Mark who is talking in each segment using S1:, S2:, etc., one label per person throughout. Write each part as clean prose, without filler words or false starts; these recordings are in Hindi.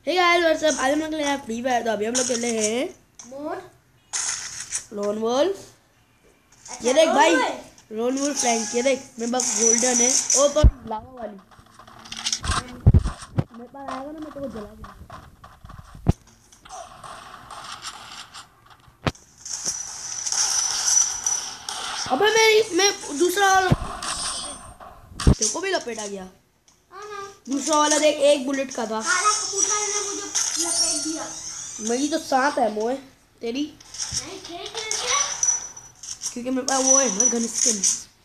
S1: हे गाइस व्हाट्सअप, आज हम लोग खेल रहे हैं फ्री फायर। तो अभी हम लोग खेल रहे हैं लोन वुल्फ। ये देख भाई, लोन वुल्फ फ्रैंक। ये देख मेरे पास गोल्डन है। ओ तो लावा वाली मेरे पास आएगा ना, मैं तेरे को जला दूंगा। अबे मैं दूसरा वाला तेरे को भी लपेटा गया। दूसरा वाला देख, एक बुलेट का था। मेरी तो 7 है मोए, तेरी क्योंकि मेरे पास वो है ना गन स्किन।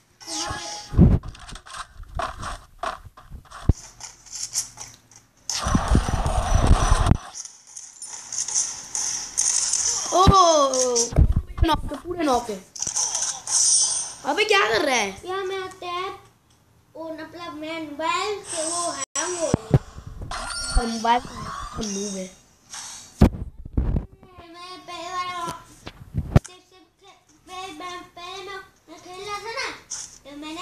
S1: ओह नॉक, पूरे नॉक है। अबे क्या कर रहा है
S2: यार मैं टैप और मतलब मैं मोबाइल से वो हैंग हो
S1: मोबाइल मूव है।
S2: मैं पहले वाला पहले मैं खेल रहा था ना, तो मैंने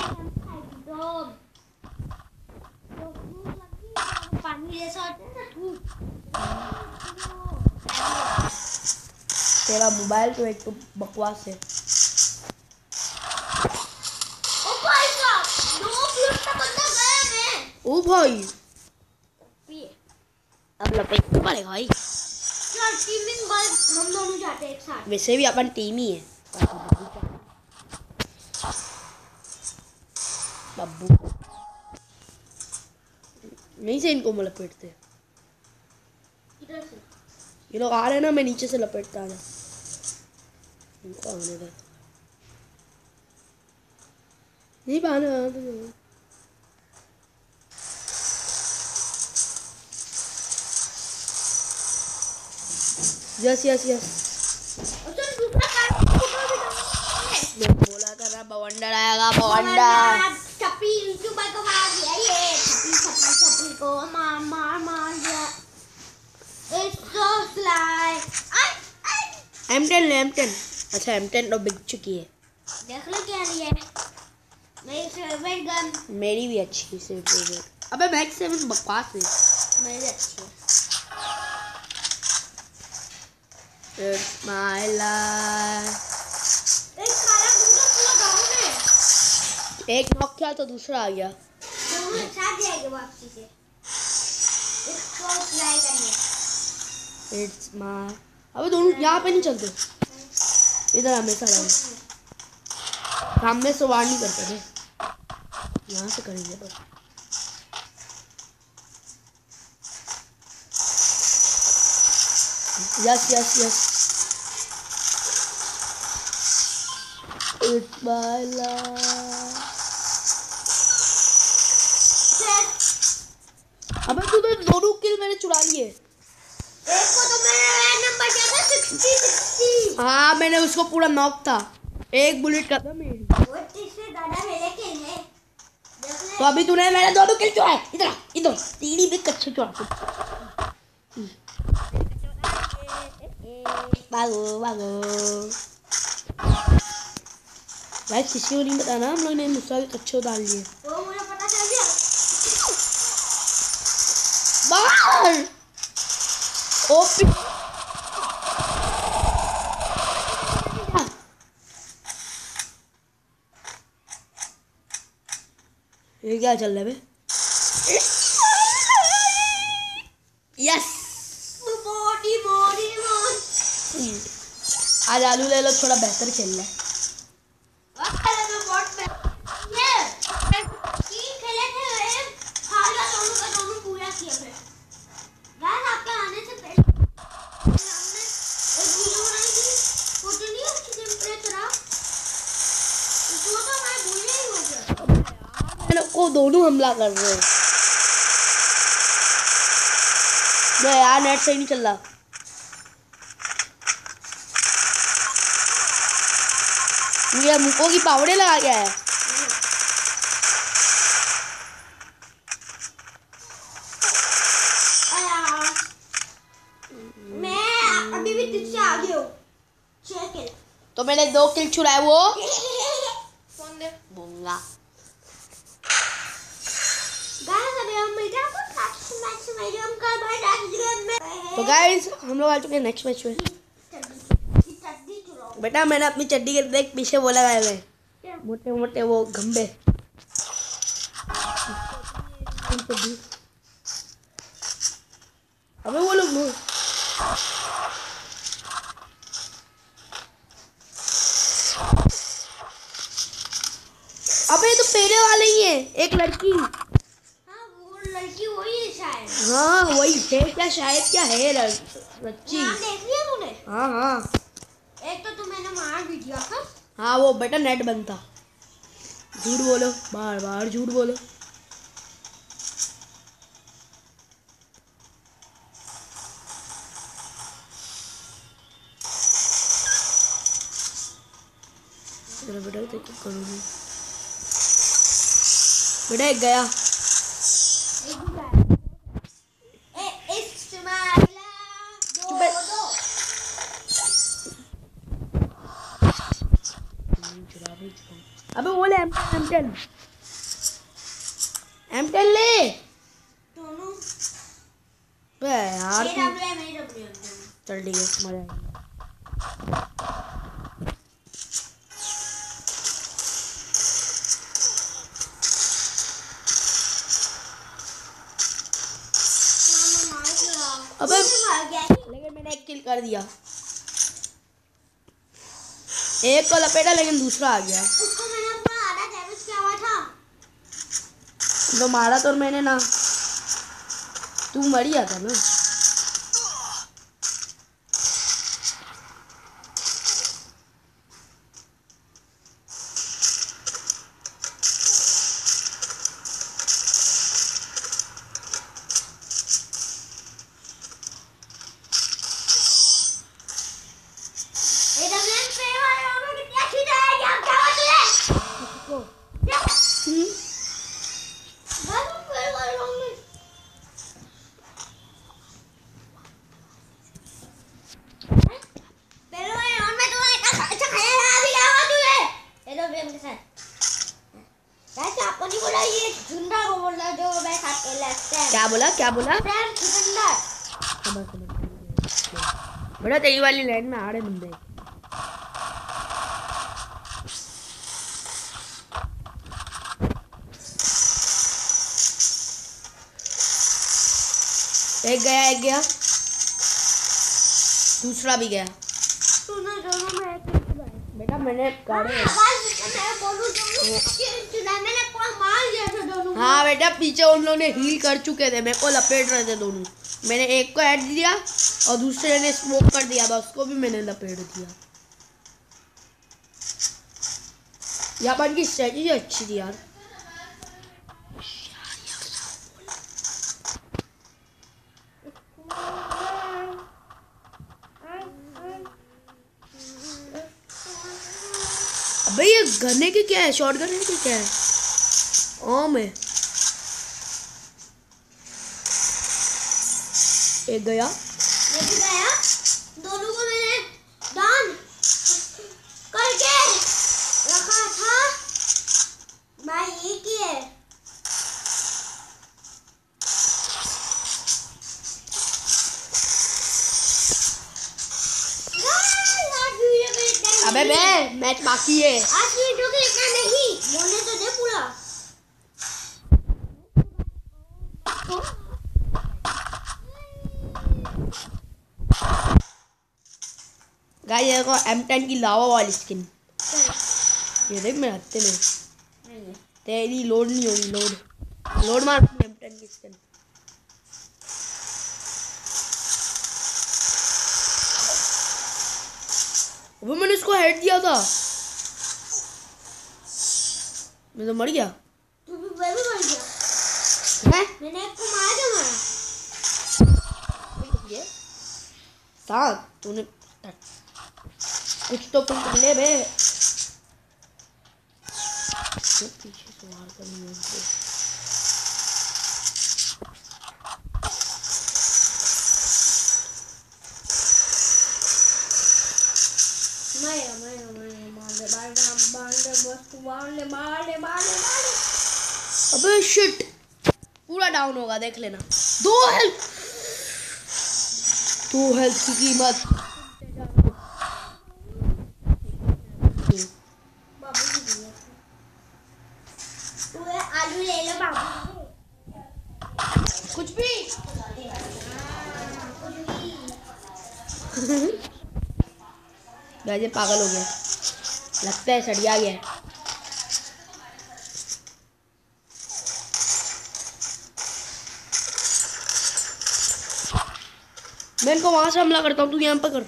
S2: पानी जैसा होता है ना धूप।
S1: तेरा मोबाइल तो एक तो बकवास है।
S2: ओ भाई साहब, 2 फ्लूट का बंदा गया मैं।
S1: ओ भाई
S2: पिए
S1: अब लपेटना पड़ेगा भाई।
S2: यार टीमिंग बॉल हम दोनों जाते हैं एक साथ।
S1: वैसे भी अपन टीम ही है। बब्बू नहीं से इनको लपेटते।
S2: इधर से
S1: ये लोग आ रहे हैं ना, मैं नीचे से लपेटता आ। इनको आने दे, नहीं पाना। यस यस यस, मैं बोला कर रहा बवंडर आएगा, बवंडर।
S2: छपी यूट्यूबर को मार दिया, ये छपी को मार मार मार दिया। It's so sly.
S1: M10 ले M10। अच्छा M10 तो बिक चुकी है।
S2: देख लो क्या लिया मेरी फेवरेट गन।
S1: मेरी भी अच्छी से फेवरेट। अबे मैक्स 7 बकवास है।
S2: मेरी अच्छी है।
S1: It's my life।
S2: एक काला बूटा पूरा डाउन है।
S1: एक नॉक किया तो दूसरा आ गया।
S2: दोनों एक साथ जाएंगे वापसी से। इसको ट्राई करने।
S1: It's my, अबे दोनों यहाँ पे नहीं चलते, इधर हमेशा रहे। सामने से वार नहीं करते थे, यहाँ से करेंगे तो। Yes yes yes, It's my life। अबे तू तो दोनों किल मैंने चुरा लिए।
S2: एक को तो मेरा नंबर क्या था 60।
S1: हाँ मैंने उसको पूरा नॉक था, एक बुलेट का था मेरी।
S2: वो तीसरे दादा मेरे किल है।
S1: तो अभी तूने मेरे दोनों किल चुराए। इधर इधर तेरी भी कच्चे चुरा। भागो भागो भाई, किसी को नहीं बताना हम लोग ने मुझसे भी कच्चे डाल लिए।
S2: वो मुझे पता चल गया।
S1: बाहर ओपी ये क्या चल रहा है बे? यस,
S2: बॉडी बॉडी
S1: आज आलू ले लो, थोड़ा बेहतर खेल रहा है। को दोनों हमला कर रहे हैं। मैं यार नेट सही नहीं चल रहा। मुझे मुकों की पावड़े लगा गया है।
S2: मैं अभी भी तुझसे आगे हूँ।
S1: तो मैंने 2 किल छुड़ाए। वो
S2: फोन दे
S1: बोंगा।
S2: गाइस अभी हम मैच में
S1: तो गाइस हम लोग आ चुके हैं नेक्स्ट मैच में। बेटा मैंने अपनी चड्डी के देख पीछे वो लगाए हुए मोटे मोटे वो गंबे। अबे वो लोग अबे ये तो पहले वाले ही है। एक लड़की,
S2: हाँ वो लड़की वही है शायद।
S1: हाँ वही है क्या शायद क्या है लड़की।
S2: नाम देख लिया तूने?
S1: हाँ हाँ
S2: एक तो मैंने मार भी दिया था।
S1: हाँ वो बेटा नेट बनता। झूठ बोलो, बार बार झूठ बोलो। बेटा तो क्या करूँगी। बेटा एक गया। अबे वो ले M10 ले
S2: दोनों
S1: यार।
S2: मेरे
S1: चल ठीक है मजा अबे लेकिन मैंने एक किल कर दिया। एक को लपेटा लेकिन दूसरा आ गया।
S2: उसको मैंने अपना आधा डैमेज किया हुआ था।
S1: तो मारा तो मैंने ना, तू मर गया था ना। क्या बोला बड़ा तेरी वाली लाइन में आ रहे बंदे। एक गया दूसरा भी गया। बेटा मैंने हाँ बेटा पीछे उन लोगों ने हील कर चुके थे, मेरे को लपेट रहे थे दोनों। मैंने एक को ऐड दिया और दूसरे ने स्मोक कर दिया था, उसको भी मैंने लपेट दिया। यहाँ पर की स्ट्रेटजी अच्छी थी यार। अबे ये गने की क्या है, शॉर्ट गन की क्या है? ओम है। एक गया,
S2: दोनों को मैंने डाउन करके रखा था। भाई एक ही है।
S1: अबे बे मैच बाकी है।
S2: आज वीडियो के इतना नहीं बोलने तो दे पूरा।
S1: गाइस ये देखो M10 की लावा वाली स्किन। ये देख मेरे हत्थे में तेरी लोड नहीं होगी। लोड मार M10 की स्किन। वो मैंने इसको हेड दिया था, मैं तो मर गया।
S2: तू भी मर गया है? मैंने एक को मारा क्या मारा?
S1: साथ तूने कुछ तो कर ले बे। तो पीछे से मार कर नहीं है। अबे शिट पूरा डाउन होगा देख लेना। 2 हेल्थ तू हेल्थ की कीमत।
S2: बाबू जी दिए। तू ये आलू ले लो बाबू जी।
S1: कुछ भी गाइस ये पागल हो गया, लगता है सड़िया गया है। मैं इनको वहां से हमला करता हूँ, तू यहाँ पर कर।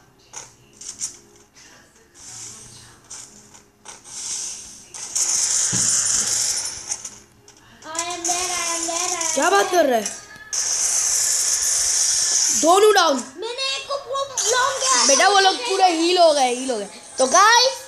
S1: क्या बात कर रहा है? दोनों डाउन।
S2: मैंने एक को लॉन्ग किया
S1: बेटा वो लोग पूरे हील हो गए। तो गाइस